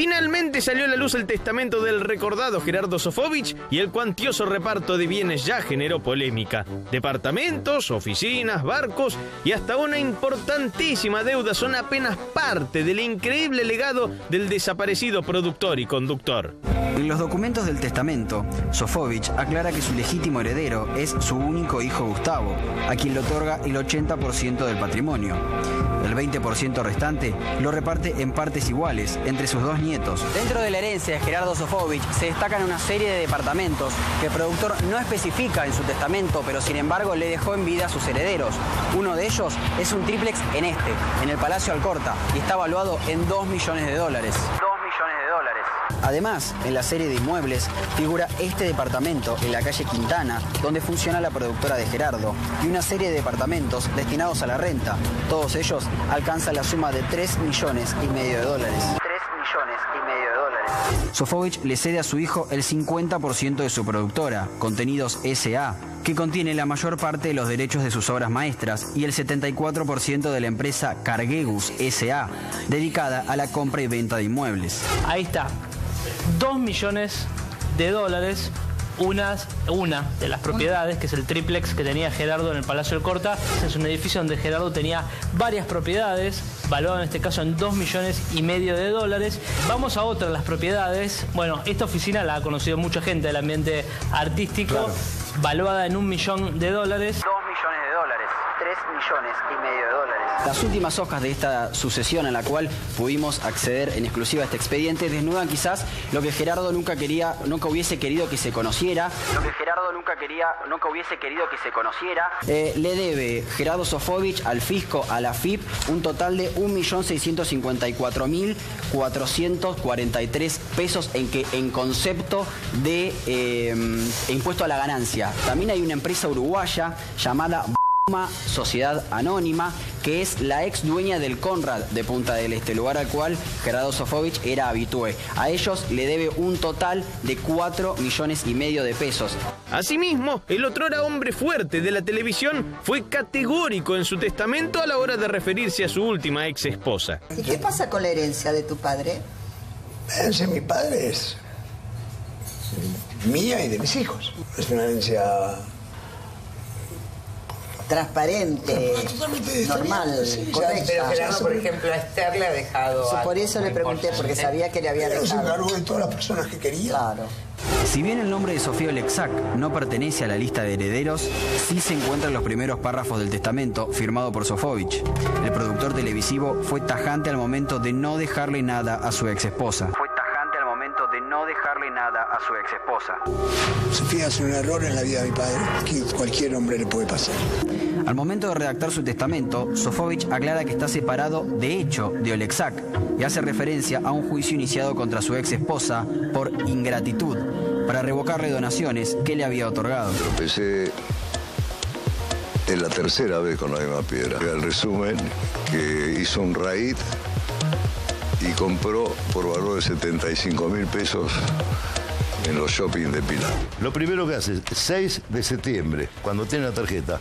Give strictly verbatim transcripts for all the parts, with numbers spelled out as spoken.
Finalmente salió a la luz el testamento del recordado Gerardo Sofovich y el cuantioso reparto de bienes ya generó polémica. Departamentos, oficinas, barcos y hasta una importantísima deuda son apenas parte del increíble legado del desaparecido productor y conductor. En los documentos del testamento, Sofovich aclara que su legítimo heredero es su único hijo Gustavo, a quien le otorga el ochenta por ciento del patrimonio. El veinte por ciento restante lo reparte en partes iguales entre sus dos nietos. Dentro de la herencia de Gerardo Sofovich se destacan una serie de departamentos que el productor no especifica en su testamento, pero sin embargo le dejó en vida a sus herederos. Uno de ellos es un triplex en este, en el Palacio Alcorta, y está valuado en dos millones de dólares. dos millones de dólares. Además, en la serie de inmuebles figura este departamento en la calle Quintana, donde funciona la productora de Gerardo, y una serie de departamentos destinados a la renta. Todos ellos alcanzan la suma de tres millones y medio de dólares. tres millones y medio de dólares. Sofovich le cede a su hijo el cincuenta por ciento de su productora, Contenidos S A, que contiene la mayor parte de los derechos de sus obras maestras, y el setenta y cuatro por ciento de la empresa Cargegus S A, dedicada a la compra y venta de inmuebles. Ahí está. Dos millones de dólares, unas, una de las propiedades, que es el triplex que tenía Gerardo en el Palacio Alcorta. Es un edificio donde Gerardo tenía varias propiedades, valuado en este caso en dos millones y medio de dólares. Vamos a otra de las propiedades. Bueno, esta oficina la ha conocido mucha gente del ambiente artístico, claro. Valuada en un millón de dólares. Dos millones de dólares, tres millones y medio de dólares. Las últimas hojas de esta sucesión a la cual pudimos acceder en exclusiva a este expediente desnudan quizás lo que Gerardo nunca quería, nunca hubiese querido que se conociera. Lo que Gerardo nunca quería, nunca hubiese querido que se conociera. Eh, le debe Gerardo Sofovich al fisco, a la A F I P, un total de un millón seiscientos cincuenta y cuatro mil cuatrocientos cuarenta y tres pesos en, que, en concepto de eh, impuesto a la ganancia. También hay una empresa uruguaya llamada Sociedad Anónima, que es la ex dueña del Conrad de Punta del Este, lugar al cual Gerardo Sofovich era habitué. A ellos le debe un total de cuatro millones y medio de pesos. Asimismo, el otrora hombre fuerte de la televisión fue categórico en su testamento a la hora de referirse a su última ex esposa. ¿Y qué pasa con la herencia de tu padre? La herencia de mi padre es mía y de mis hijos. Es una herencia transparente, normal, sí, correcta. Pero Gerardo, por ejemplo, a Esther le ha dejado... Sí, por eso le pregunté, porque sabía que le había dejado. dejado. Se encargó de todas las personas que quería. Claro. Si bien el nombre de Sofía Oleksak no pertenece a la lista de herederos, sí se encuentra en los primeros párrafos del testamento firmado por Sofovich. El productor televisivo fue tajante al momento de no dejarle nada a su ex esposa. Fue tajante al momento de no dejarle nada a su ex esposa. Sofía hace un error en la vida de mi padre, que cualquier hombre le puede pasar. Al momento de redactar su testamento, Sofovich aclara que está separado de hecho de Oleksak y hace referencia a un juicio iniciado contra su ex esposa por ingratitud para revocarle donaciones que le había otorgado. Empecé en la tercera vez con la misma piedra. El resumen, que hizo un raid y compró por valor de setenta y cinco mil pesos en los shopping de Pilar. Lo primero que hace, seis de septiembre, cuando tiene la tarjeta,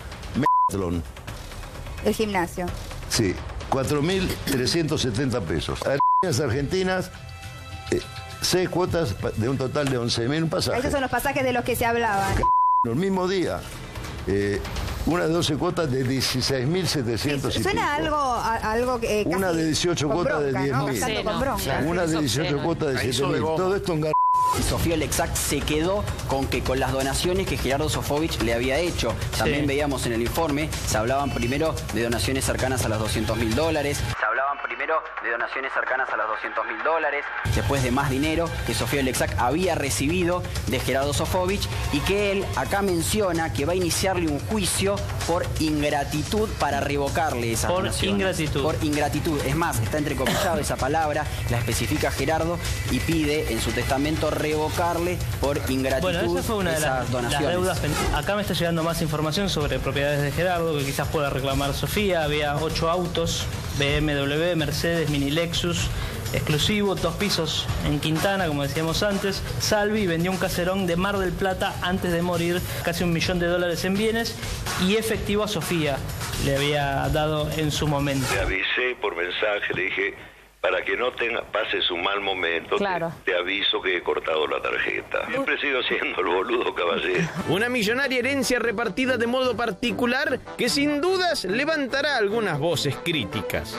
el gimnasio. Sí, cuatro mil trescientos setenta pesos. Aerolíneas Argentinas, eh, seis cuotas de un total de once mil pasajes. Esos son los pasajes de los que se hablaban. El mismo día, eh, una de doce cuotas de dieciséis mil setecientos y Suena pico. algo, a, algo que casi Una de dieciocho cuotas bronca, de diez ¿no? mil. Sí, no. Una de dieciocho cuotas de siete mil. Todo esto en gar... Sofía Oleksak se quedó con que con las donaciones que Gerardo Sofovich le había hecho. También sí. Veíamos en el informe, se hablaban primero de donaciones cercanas a los doscientos mil dólares. Se hablaban primero de donaciones cercanas a los doscientos mil dólares. Después de más dinero que Sofía Oleksak había recibido de Gerardo Sofovich, y que él acá menciona que va a iniciarle un juicio por ingratitud para revocarle esas por donaciones. Ingratitud. Por ingratitud. Es más, está entrecomillado esa palabra, la especifica Gerardo y pide en su testamento revocarle por ingratitud. Bueno, esa fue una de las, las deudas. Acá me está llegando más información sobre propiedades de Gerardo que quizás pueda reclamar Sofía. Había ocho autos, B M W, Mercedes, Mini Lexus, exclusivo, dos pisos en Quintana, como decíamos antes. Salvi vendió un caserón de Mar del Plata antes de morir, casi un millón de dólares en bienes y efectivo a Sofía le había dado en su momento. Le avisé por mensaje, le dije, para que no tenga, pases un mal momento, Claro. te, te aviso que he cortado la tarjeta. Siempre he sido siendo el boludo, caballero. Una millonaria herencia repartida de modo particular que sin dudas levantará algunas voces críticas.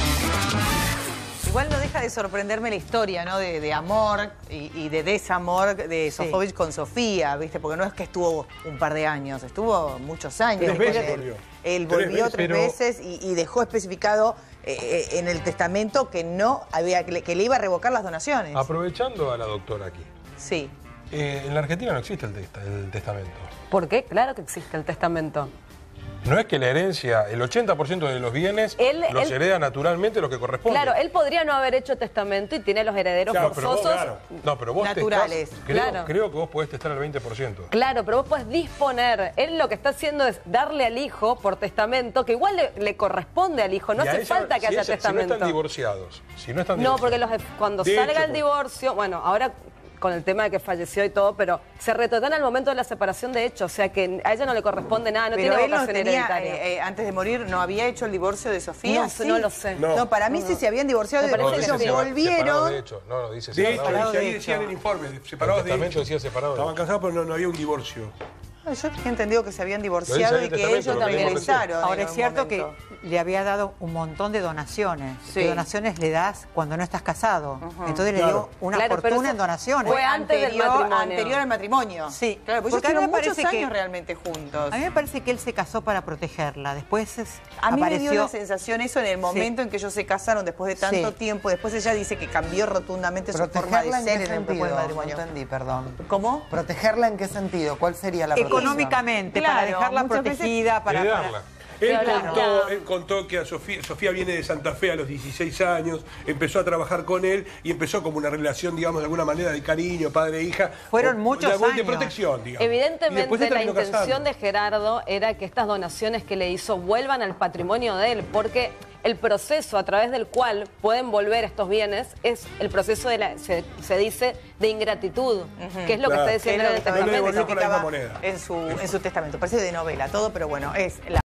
Igual no deja de sorprenderme la historia, ¿no? De, de amor y, y de desamor de Sofovich sí. con Sofía, ¿viste? Porque no es que estuvo un par de años, estuvo muchos años. Tres veces él, volvió. Él volvió tres, tres pero... veces y, y dejó especificado eh, en el testamento que no había, que le, que le iba a revocar las donaciones. Aprovechando a la doctora aquí. Sí. Eh, en la Argentina no existe el, testa, el testamento. ¿Por qué? Claro que existe el testamento. No es que la herencia, el ochenta por ciento de los bienes él, los él, hereda naturalmente lo que corresponde. Claro, él podría no haber hecho testamento y tiene los herederos claro, forzosos. Pero vos, claro. No, pero vos naturales. Estás, creo, claro. creo que vos podés testar el veinte por ciento. Claro, pero vos podés disponer. Él lo que está haciendo es darle al hijo por testamento, que igual le, le corresponde al hijo. No hace ella, falta que si haya ella, testamento. Si no están divorciados. Si no, están no divorciados. porque los, cuando de salga hecho, el divorcio, bueno, ahora con el tema de que falleció y todo, pero se retratan al momento de la separación de hecho, o sea que a ella no le corresponde nada, no pero tiene él no vocación tenía, hereditaria. eh, eh, antes de morir, ¿no había hecho el divorcio de Sofía? No, ¿Sí? no lo sé. No, no para mí no, sí no. se habían divorciado, Me de parece ellos que sí. volvieron. Separados de hecho. No, no, dice de separados. hecho, ahí de decía hecho. en el informe, separados el de testamento decía separados. Estaban casados, pero no, no había un divorcio. No, yo tenía entendido que se habían divorciado y que ellos también ingresaron. Ahora es cierto que le había dado un montón de donaciones. Sí. ¿Qué donaciones le das cuando no estás casado? Uh-huh. Entonces claro. le dio una claro, fortuna en donaciones. Fue antes del matrimonio. Anterior al matrimonio. Sí, claro, porque, porque ellos a mí estuvieron me muchos parece años que, realmente juntos. A mí me parece que él se casó para protegerla. Después es, A mí apareció... me dio la sensación eso en el momento sí. en que ellos se casaron después de tanto sí. tiempo. Después ella dice que cambió rotundamente su forma de ser en, en el después del matrimonio. No entendí, perdón. ¿Cómo? ¿Protegerla en qué sentido? ¿Cuál sería la protección? Económicamente, claro, para dejarla protegida, para... Heredarla. Él contó, él contó que a Sofía, Sofía viene de Santa Fe a los dieciséis años, empezó a trabajar con él y empezó como una relación, digamos, de alguna manera de cariño, padre e hija. Fueron o, muchos de, años. De protección, digamos. Evidentemente la intención de Gerardo era que estas donaciones que le hizo vuelvan al patrimonio de él, porque el proceso a través del cual pueden volver estos bienes es el proceso de la, se, se dice, de ingratitud, uh-huh. que es lo claro. que está diciendo en el testamento. En su, en su testamento. Parece de novela todo, pero bueno, es la...